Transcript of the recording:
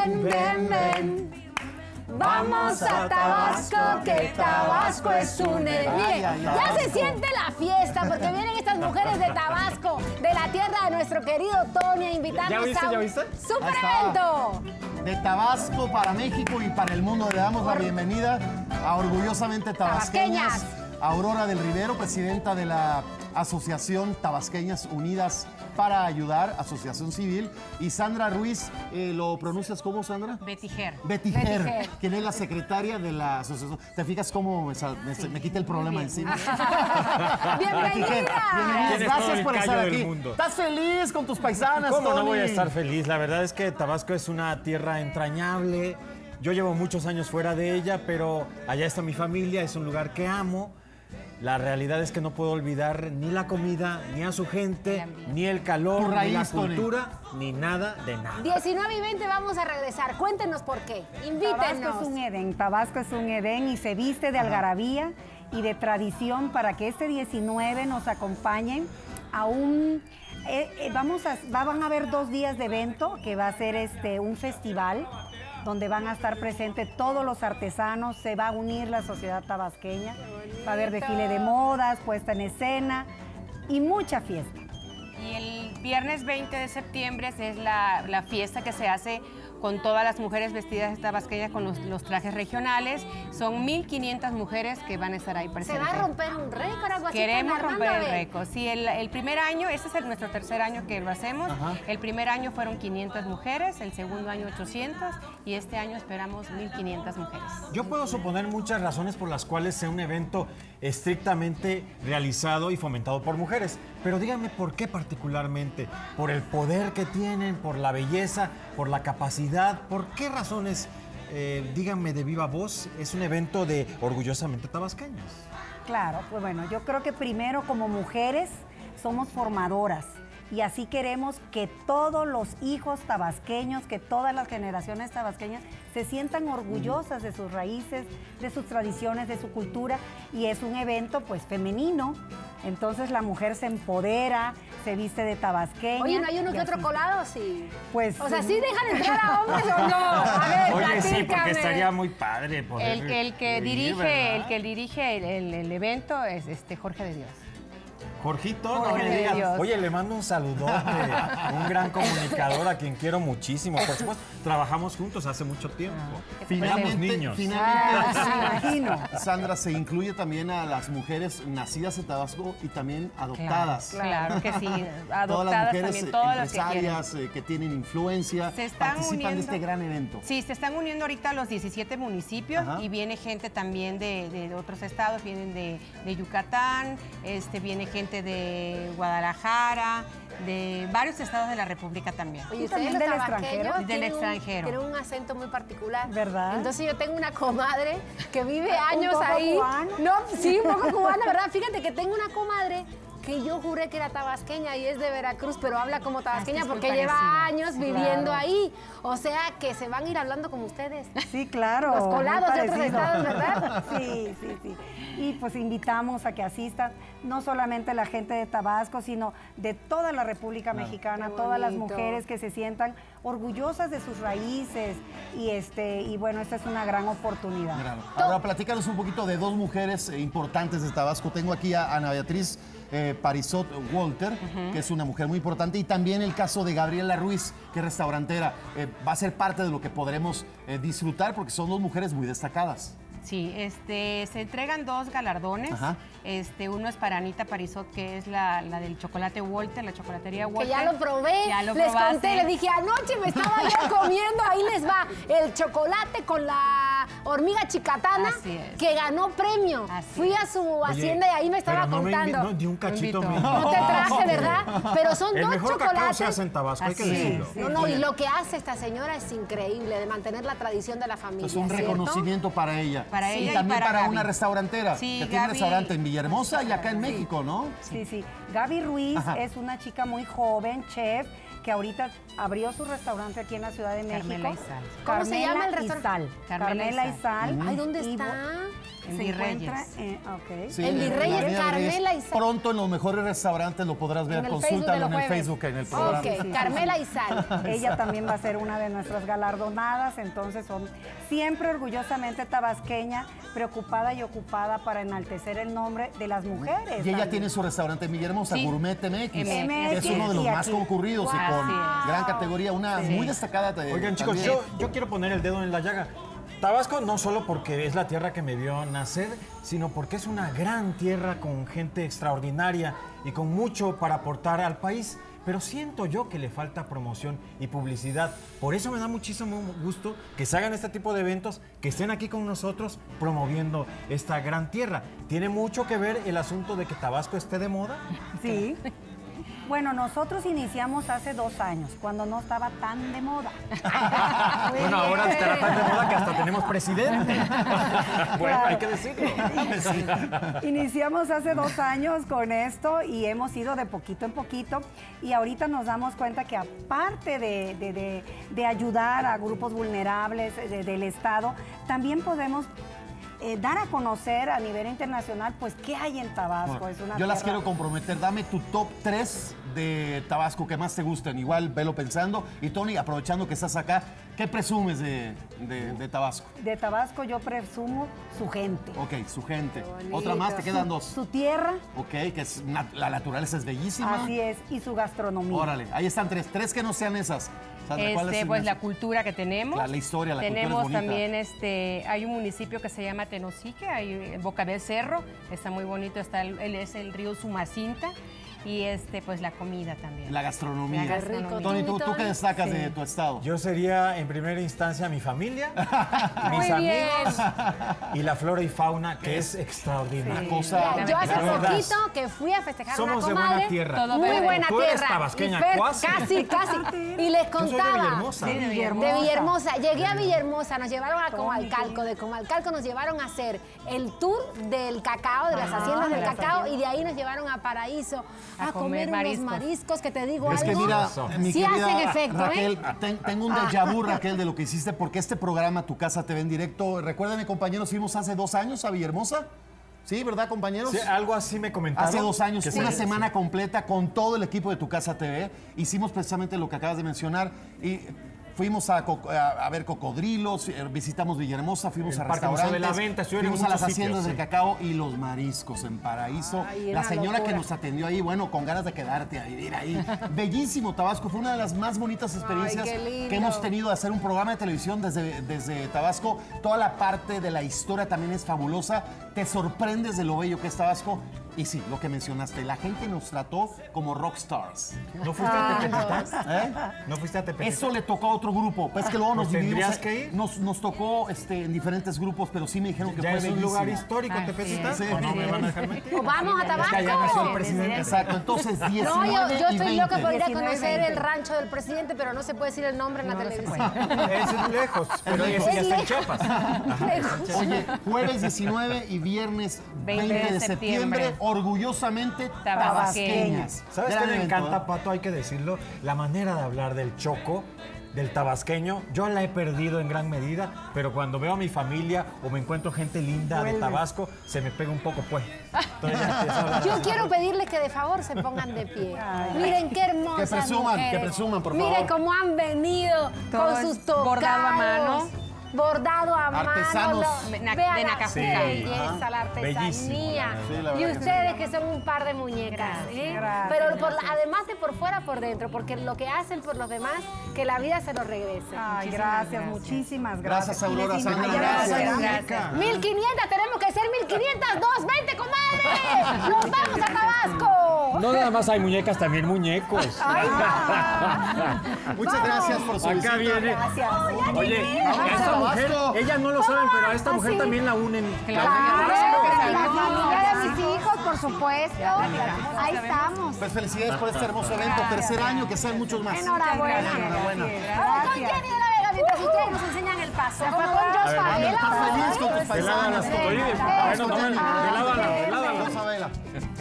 ven. Vamos a Tabasco, que Tabasco es un... Mire, ya se siente la fiesta porque vienen estas mujeres de Tabasco, de la tierra de nuestro querido Tony, a invitarnos ¿Ya viste? ¡Super evento! De Tabasco para México y para el mundo le damos la bienvenida a Orgullosamente Tabasqueñas. Aurora del Rivero, presidenta de la Asociación Tabasqueñas Unidas para Ayudar, Asociación Civil, y Sandra Ruiz, ¿lo pronuncias cómo, Sandra? Betiger. Betiger, quien es la secretaria de la asociación. ¿Te fijas cómo me quita el problema encima? ¡Bienvenida! Gracias por estar aquí. ¿Estás feliz con tus paisanas, ¿Cómo Tony? no voy a estar feliz? La verdad es que Tabasco es una tierra entrañable. Yo llevo muchos años fuera de ella, pero allá está mi familia, es un lugar que amo. La realidad es que no puedo olvidar ni la comida, ni a su gente, ni el calor, ni la cultura, ni nada de nada. 19 y 20 vamos a regresar. Cuéntenos por qué. Invítenos. Tabasco es un Edén. Tabasco es un Edén y se viste de algarabía y de tradición para que este 19 nos acompañen a un... van a haber 2 días de evento que va a ser un festival donde van a estar presentes todos los artesanos, se va a unir la sociedad tabasqueña, va a haber desfile de modas, puesta en escena y mucha fiesta. Y el viernes 20 de septiembre es la fiesta que se hace con todas las mujeres vestidas tabasqueñas con los trajes regionales. Son 1,500 mujeres que van a estar ahí presentes. ¿Se va a romper un récord o algo así? Queremos romper el récord. Sí, el primer año, este es nuestro tercer año que lo hacemos. El primer año fueron 500 mujeres, el segundo año 800 y este año esperamos 1,500 mujeres. Yo puedo suponer muchas razones por las cuales sea un evento estrictamente realizado y fomentado por mujeres. Pero díganme por qué particularmente. ¿Por el poder que tienen, por la belleza, por la capacidad? ¿Por qué razones, díganme de viva voz, es un evento de Orgullosamente Tabasqueñas? Claro, pues bueno, yo creo que primero como mujeres somos formadoras y así queremos que todos los hijos tabasqueños, que todas las generaciones tabasqueñas se sientan orgullosas de sus raíces, de sus tradiciones, de su cultura, y es un evento pues femenino, entonces la mujer se empodera, se viste de tabasqueña. Oye, ¿no hay uno que otro colado? Sí. Pues, o sea, ¿sí dejan entrar a hombres o no? A ver, oye, sí, porque platícame. estaría muy padre poder El que dirige el evento es Jorge de Dios. Jorgito, Jorge no me de digas. Dios. Oye, le mando un saludote, un gran comunicador a quien quiero muchísimo. Por supuesto, trabajamos juntos hace mucho tiempo. Finalmente, niños. Finalmente, Sandra, se incluye también a las mujeres nacidas en Tabasco y también adoptadas. Claro que sí, adoptadas todas las mujeres también, todas las empresarias que tienen influencia, participan de este gran evento. Sí, se están uniendo ahorita los 17 municipios y viene gente también de otros estados, vienen de Yucatán, viene gente de Guadalajara, de varios estados de la República también. Oye, también del extranjero. Del extranjero. Tienen un acento muy particular. ¿Verdad? Entonces yo tengo una comadre que vive años ¿Un poco ahí. cubano? No, sí, un poco cubana, ¿verdad? Fíjate que tengo una comadre que yo juré que era tabasqueña y es de Veracruz, pero habla como tabasqueña es porque muy lleva parecida. años viviendo ahí. O sea, que se van a ir hablando como ustedes. Sí, claro. Los colados muy de otros parecido. estados, ¿verdad? Sí, sí, sí. Y pues invitamos a que asistan no solamente la gente de Tabasco, sino de toda la República Mexicana, todas las mujeres que se sientan orgullosas de sus raíces y bueno, esta es una gran oportunidad. Ahora, platícanos un poquito de 2 mujeres importantes de Tabasco. Tengo aquí a Ana Beatriz Parisot Walter, que es una mujer muy importante, y también el caso de Gabriela Ruiz, que es restaurantera. Va a ser parte de lo que podremos disfrutar porque son 2 mujeres muy destacadas. Sí, se entregan 2 galardones. Uno es para Anita Parisot, que es la del chocolate Walter, la chocolatería Walter. Que ya lo probé, ya lo les probaste. conté, les dije, anoche me estaba yo comiendo, ahí les va, el chocolate con la hormiga chicatana, que ganó premio. Fui a su hacienda y ahí me estaba contando. No, di un cachito. No te traje, ¿verdad? Pero son 2 El mejor chocolates. cacao se hace en Tabasco, hay que decirlo. No, y lo que hace esta señora es increíble, de mantener la tradición de la familia. Es un reconocimiento para ella. Para ella y también para Gaby. una restaurantera, Sí, que tiene un Gaby. restaurante en Villahermosa y acá en México, ¿no? Sí, sí. Gaby Ruiz es una chica muy joven, chef, que ahorita abrió su restaurante aquí en la Ciudad de México. Carmela y Sal. ¿Cómo se llama el Carmela restaurante? y Sal. Carmela y Sal. Ay, ¿dónde está? En Se Virreyes. encuentra ok. Sí, En Virreyes, la Avenida Carmela Isal. Pronto en los mejores restaurantes lo podrás ver. En el Consúltalo Facebook de en los el jueves. Facebook, en el programa. Ok, Carmela Isal. Ella también va a ser una de nuestras galardonadas, entonces son siempre orgullosamente tabasqueña, preocupada y ocupada para enaltecer el nombre de las mujeres. Y ella también. tiene su restaurante en Villahermosa, Sí. Gourmet MX, que es MX, uno de los y más aquí. concurridos y con Wow. gran categoría, una muy destacada. Oigan, chicos, también. yo quiero poner el dedo en la llaga. Tabasco no solo porque es la tierra que me vio nacer, sino porque es una gran tierra con gente extraordinaria y con mucho para aportar al país. Pero siento yo que le falta promoción y publicidad. Por eso me da muchísimo gusto que se hagan este tipo de eventos, que estén aquí con nosotros promoviendo esta gran tierra. ¿Tiene mucho que ver el asunto de que Tabasco esté de moda? Sí. Bueno, nosotros iniciamos hace 2 años, cuando no estaba tan de moda. Bueno, ahora estará tan de moda que hasta tenemos presidente. Bueno, hay que decirlo. Iniciamos hace 2 años con esto y hemos ido de poquito en poquito y ahorita nos damos cuenta que aparte de ayudar a grupos vulnerables del Estado, también podemos dar a conocer a nivel internacional, pues, qué hay en Tabasco. Bueno, Es una yo las tierra- quiero comprometer. Dame tu top 3 de Tabasco que más te gusten. Igual, velo pensando. Y Tony, aprovechando que estás acá, ¿qué presumes de Tabasco? De Tabasco yo presumo su gente. Ok, su gente. bonito. Otra más, te quedan 2. Su tierra, Ok, que es la naturaleza es bellísima. así es, y su gastronomía. Órale, ahí están 3. 3 que no sean esas. Sandra, ¿cuáles son Pues la esas? cultura que tenemos. La historia, la cultura es Tenemos bonita. también, hay un municipio que se llama Tenosique, hay en Boca del Cerro, está muy bonito, es el río Sumacinta y pues la comida también. La gastronomía. La gastronomía. Tony, ¿tú Tony? qué destacas de tu estado? Yo sería en primera instancia mi familia, mis Muy bien. amigos y la flora y fauna que es extraordinaria. Cosa- Yo hace La verdad. poquito que fui a festejar Somos una de comadre. buena tierra. Todo Muy verde. buena Tú eres tierra. tabasqueña, Y Fer, cuasi. casi. Y les Yo soy de contaba. Villahermosa. Sí, de De Villahermosa. Llegué a Villahermosa, nos llevaron a Comalcalco. De Comalcalco nos llevaron a hacer el tour del cacao, de las haciendas del cacao, y de ahí nos llevaron a Paraíso a comer unos mariscos que te digo Es algo. que mira, mi sí querida hacen efecto, Raquel, ¿eh? tengo un déjà vu, Raquel, de lo que hiciste, porque este programa, Tu Casa TV en directo, recuérdenme, compañeros, fuimos hace 2 años a Villahermosa. Sí, ¿verdad, compañeros? Sí, algo así me comentaron. Hace 2 años, que una sí. semana completa con todo el equipo de Tu Casa TV. Hicimos precisamente lo que acabas de mencionar y fuimos a ver cocodrilos, visitamos Villahermosa, fuimos El a Parque Museo de restaurantes, la Venta, estuvieron en fuimos a las muchos haciendas sitios, del sí. cacao y los mariscos en Paraíso. Ay, La una señora que locura. nos atendió ahí, bueno, con ganas de quedarte a vivir ahí. Bellísimo Tabasco, fue una de las más bonitas experiencias qué lindo. que hemos tenido de hacer un programa de televisión desde Tabasco. Toda la parte de la historia también es fabulosa. Te sorprendes de lo bello que es Tabasco. Y sí, lo que mencionaste, la gente nos trató como rockstars. ¿No fuiste a Tepetitas? ¿Eh? ¿No fuiste a Tepetitas? Eso le tocó a otro grupo. Pues que luego nos Pues dividimos. tendrías que ir. Nos tocó en diferentes grupos, pero sí me dijeron que ¿Ya fue es un bellísimo. lugar histórico, Así Tepetitas? es. ¿O no Sí. me van a dejar mentir? O vamos a Es que allá nació el Tabasco. presidente. Exacto, entonces 19 No, yo y estoy loca 20. por ir a 19, conocer 20. el rancho del presidente, pero no se puede decir el nombre en la televisión. Es lejos, pero lejos. ese ya Es está en lejos. Chiapas. Lejos. Oye, jueves 19 y viernes 20 de septiembre, orgullosamente tabasqueñas. ¿Sabes Gran qué me evento, encanta, ¿eh? Pato? Hay que decirlo. La manera de hablar del choco, del tabasqueño, yo la he perdido en gran medida, pero cuando veo a mi familia o me encuentro gente linda de Tabasco, se me pega un poco, pues. Entonces ya empiezo a hablar Yo así. quiero pedirles que de favor se pongan de pie. Miren qué hermosas Que presuman, por favor. Miren cómo han venido Todo con es sus tocados. bordado a mano. Bordado a Artesanos. mano. De Vean Nacajuca. qué Sí, belleza, la Bellísimo, artesanía. la verdad. Sí, la verdad Y que ustedes que son un par de muñecas. ¿eh? gracias, Pero además de por fuera, por dentro, porque lo que hacen por los demás, que la vida se lo regrese. Ay, Muchísimas muchísimas Gracias, gracias. Aurora, Y les Sandra, invitamos gracias. a- Gracias. 1500, tenemos que ser 1502. ¡Vente, comadre! ¡Nos vamos a Tabasco! No nada más hay muñecas, también muñecos. Muchas gracias por su visita. Acá viene. Gracias. Oye, Vamos a esta mujer, Tabasco. ellas no lo saben, pero a esta mujer sí. también la unen. Claro. La familia de mis hijos, por supuesto. Ahí estamos. Pues felicidades por este hermoso evento. Tercer año, que sean muchos más. Enhorabuena. Enhorabuena. Vamos con Jenny de la Vega mientras ustedes nos enseñan el paso. Como con Jos Favela. Estás feliz con tus Te lavan paisanos. las cotorines. Bueno, no, veládala. Vamos a verla.